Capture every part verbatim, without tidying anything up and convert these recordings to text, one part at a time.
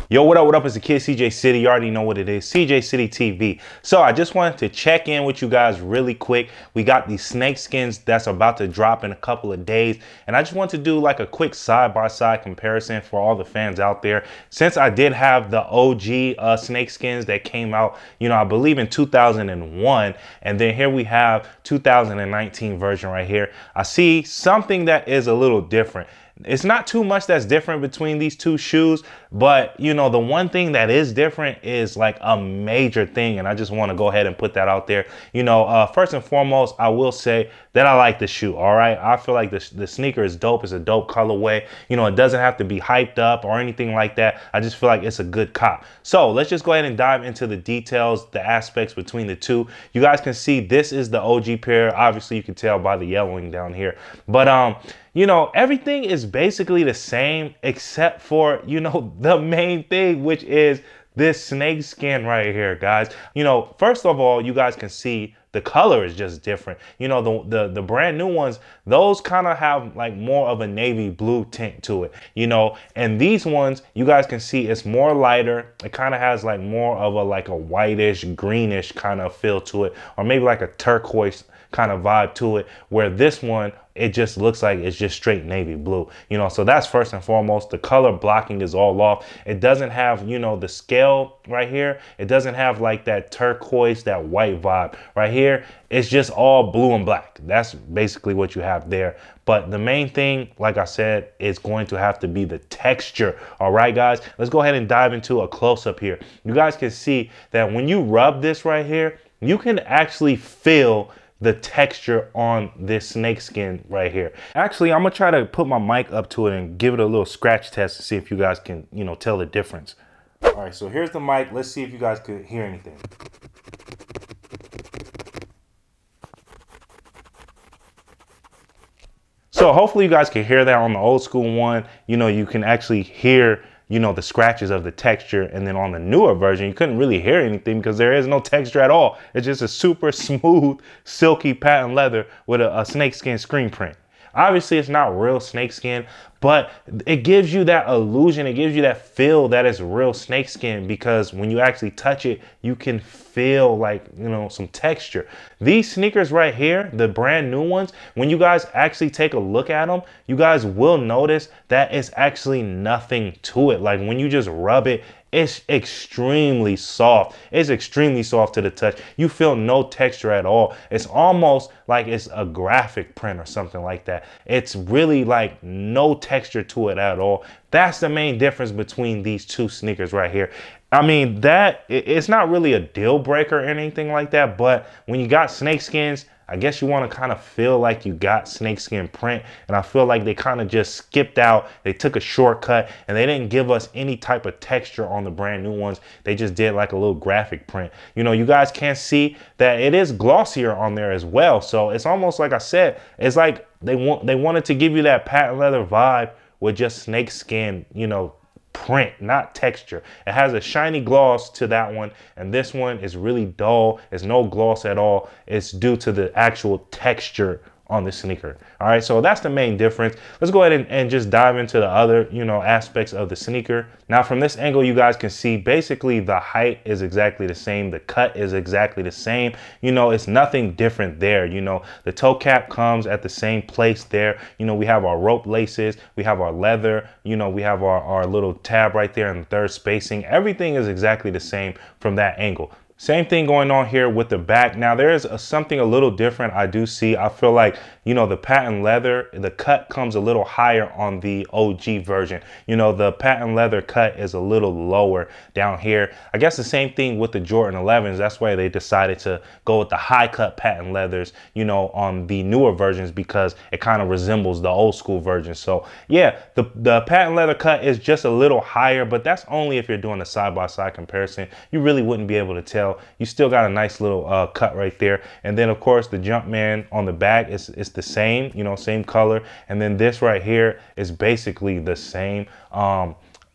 Yo, what up, what up? It's the kid C J City. You already know what it is, C J City T V. So I just wanted to check in with you guys really quick. We got these snakeskins that's about to drop in a couple of days. And I just want to do like a quick side-by-side comparison for all the fans out there. Since I did have the O G uh, snakeskins that came out, you know, I believe in two thousand one. And then here we have two thousand nineteen version right here. I see something that is a little different. It's not too much that's different between these two shoes, but you know, the one thing that is different is like a major thing, and I just want to go ahead and put that out there. You know, uh, first and foremost, I will say that I like the shoe. All right, I feel like the, the sneaker is dope. It's a dope colorway. You know, it doesn't have to be hyped up or anything like that. I just feel like it's a good cop. So let's just go ahead and dive into the details, the aspects between the two. You guys can see this is the O G pair. Obviously, you can tell by the yellowing down here, but um. You know, everything is basically the same except for, you know, the main thing, which is this snake skin right here, guys. You know, first of all, you guys can see the color is just different. You know, the the, the brand new ones, those kind of have like more of a navy blue tint to it, you know, and these ones, you guys can see it's more lighter. It kind of has like more of a like a whitish, greenish kind of feel to it, or maybe like a turquoise kind of vibe to it, where this one, it just looks like it's just straight navy blue, you know. So that's first and foremost. The color blocking is all off. It doesn't have, you know, the scale right here. It doesn't have like that turquoise, that white vibe right here. It's just all blue and black. That's basically what you have there. But the main thing, like I said, is going to have to be the texture. All right, guys, let's go ahead and dive into a close-up here. You guys can see that when you rub this right here, you can actually feel the texture on this snakeskin right here. Actually, I'm gonna try to put my mic up to it and give it a little scratch test to see if you guys can, you know, tell the difference. All right, so here's the mic. Let's see if you guys could hear anything. So hopefully you guys can hear that on the old school one. You know, you can actually hear, you know, the scratches of the texture. And then on the newer version, you couldn't really hear anything because there is no texture at all. It's just a super smooth, silky patent leather with a, a snakeskin screen print. Obviously, it's not real snakeskin, but it gives you that illusion. It gives you that feel that it's real snakeskin, because when you actually touch it, you can feel like, you know, some texture. These sneakers right here, the brand new ones, when you guys actually take a look at them, you guys will notice that it's actually nothing to it. Like when you just rub it, it's extremely soft. It's extremely soft to the touch. You feel no texture at all. It's almost like it's a graphic print or something like that. It's really like no texture to it at all. That's the main difference between these two sneakers right here. I mean, that it's not really a deal breaker or anything like that, but when you got snakeskins, I guess you want to kind of feel like you got snakeskin print, and I feel like they kind of just skipped out. They took a shortcut and they didn't give us any type of texture on the brand new ones. They just did like a little graphic print. You know, you guys can see that it is glossier on there as well. So it's almost like I said, it's like they want they wanted to give you that patent leather vibe with just snakeskin, you know, print, not texture. It has a shiny gloss to that one, and this one is really dull. It's no gloss at all. It's due to the actual texture on the sneaker. All right, so that's the main difference. Let's go ahead and, and just dive into the other, you know, aspects of the sneaker. Now from this angle, you guys can see basically the height is exactly the same. The cut is exactly the same. You know, it's nothing different there. You know, the toe cap comes at the same place there. You know, we have our rope laces, we have our leather, you know, we have our, our little tab right there in the third spacing. Everything is exactly the same from that angle. Same thing going on here with the back. Now there is a, something a little different I do see. I feel like, you know, the patent leather, the cut comes a little higher on the O G version. You know, the patent leather cut is a little lower down here. I guess the same thing with the Jordan elevens. That's why they decided to go with the high cut patent leathers, you know, on the newer versions, because it kind of resembles the old school version. So yeah, the, the patent leather cut is just a little higher, but that's only if you're doing a side-by-side comparison. You really wouldn't be able to tell. You still got a nice little uh, cut right there. And then of course the Jumpman on the back is, is the same, you know, same color. And then this right here is basically the same. Um,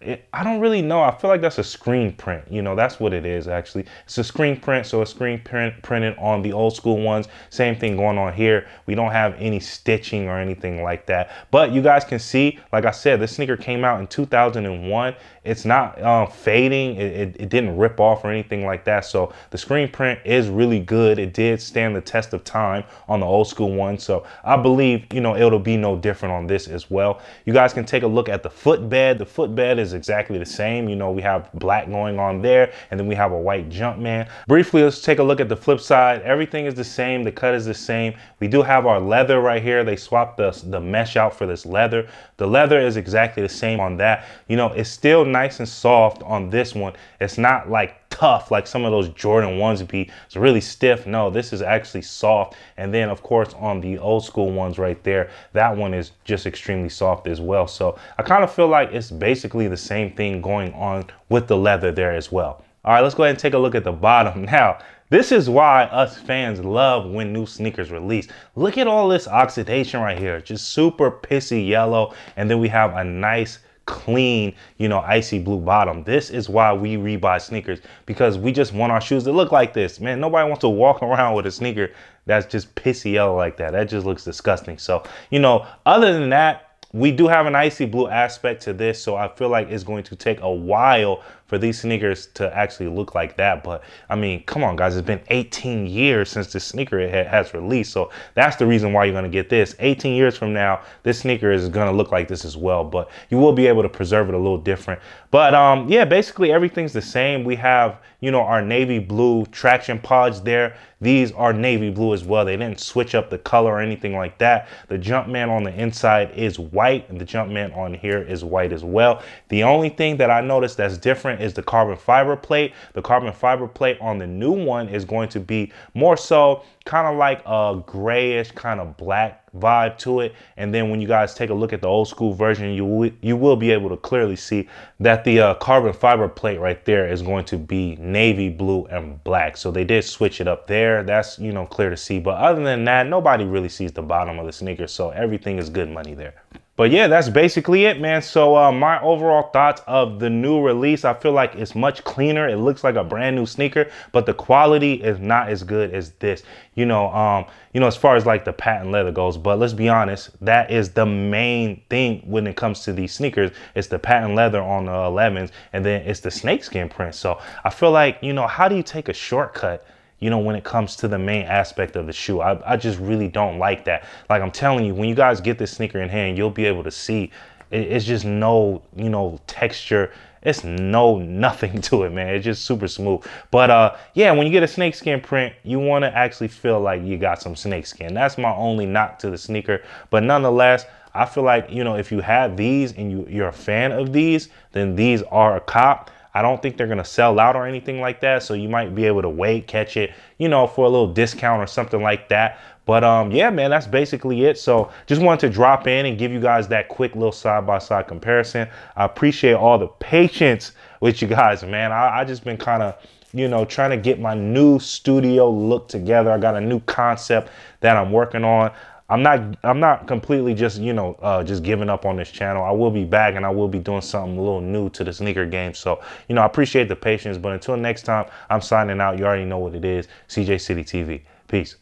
It, I don't really know. I feel like that's a screen print. You know, that's what it is actually. It's a screen print, so a screen print printed on the old school ones. Same thing going on here. We don't have any stitching or anything like that. But you guys can see, like I said, this sneaker came out in two thousand one. It's not um, fading. It, it, it didn't rip off or anything like that. So the screen print is really good. It did stand the test of time on the old school one. So I believe, you know, it'll be no different on this as well. You guys can take a look at the footbed. The footbed is exactly the same. You know, we have black going on there, and then we have a white Jumpman. Briefly, let's take a look at the flip side. Everything is the same. The cut is the same. We do have our leather right here. They swapped the, the mesh out for this leather. The leather is exactly the same on that. You know, it's still nice and soft on this one. It's not like tough like some of those Jordan ones would be. It's really stiff. No, this is actually soft. And then of course on the old school ones right there, that one is just extremely soft as well. So I kind of feel like it's basically the same thing going on with the leather there as well. All right, let's go ahead and take a look at the bottom. Now, this is why us fans love when new sneakers release. Look at all this oxidation right here, just super pissy yellow. And then we have a nice clean, you know, icy blue bottom. This is why we rebuy sneakers, because we just want our shoes to look like this. Man, nobody wants to walk around with a sneaker that's just pissy yellow like that. That just looks disgusting. So, you know, other than that, we do have an icy blue aspect to this, so I feel like it's going to take a while for these sneakers to actually look like that. But I mean, come on guys, it's been eighteen years since this sneaker has released, so that's the reason why you're going to get this. eighteen years from now, this sneaker is going to look like this as well, but you will be able to preserve it a little different. But um yeah, basically everything's the same. We have, you know, our navy blue traction pods there. These are navy blue as well. They didn't switch up the color or anything like that. The Jumpman on the inside is white, and the Jumpman on here is white as well. The only thing that I noticed that's different is the carbon fiber plate. The carbon fiber plate on the new one is going to be more so kind of like a grayish kind of black vibe to it. And then when you guys take a look at the old school version, you will, you will be able to clearly see that the uh, carbon fiber plate right there is going to be navy blue and black. So they did switch it up there. That's, you know, clear to see. But other than that, nobody really sees the bottom of the sneaker. So everything is good money there. But yeah, that's basically it, man. So uh, my overall thoughts of the new release, I feel like it's much cleaner. It looks like a brand new sneaker, but the quality is not as good as this. You know, um, you know, as far as like the patent leather goes, but let's be honest, that is the main thing when it comes to these sneakers. It's the patent leather on the elevens, and then it's the snakeskin print. So I feel like, you know, how do you take a shortcut, you know, when it comes to the main aspect of the shoe? I, I just really don't like that. Like I'm telling you, when you guys get this sneaker in hand, you'll be able to see it, it's just no, you know, texture. It's no nothing to it, man. It's just super smooth. But uh, yeah, when you get a snakeskin print, you want to actually feel like you got some snakeskin. That's my only knock to the sneaker. But nonetheless, I feel like, you know, if you have these and you, you're a fan of these, then these are a cop. I don't think they're going to sell out or anything like that. So you might be able to wait, catch it, you know, for a little discount or something like that. But um, yeah, man, that's basically it. So just wanted to drop in and give you guys that quick little side-by-side comparison. I appreciate all the patience with you guys, man. I, I just been kind of, you know, trying to get my new studio look together. I got a new concept that I'm working on. I'm not I'm not completely just, you know, uh, just giving up on this channel. I will be back, and I will be doing something a little new to the sneaker game. So, you know, I appreciate the patience. But until next time, I'm signing out. You already know what it is. C J City T V. Peace.